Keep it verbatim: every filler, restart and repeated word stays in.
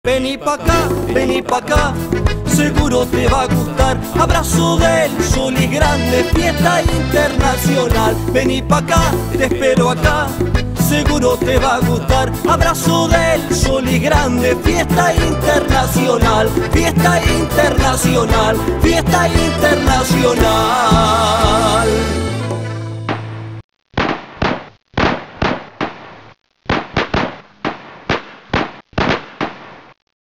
Vení pa' acá, vení pa' acá, seguro te va a gustar. Abrazo del sol y grande, fiesta internacional. Vení pa' acá, te espero acá, seguro te va a gustar. Abrazo del sol y grande, fiesta internacional. Fiesta internacional, fiesta internacional.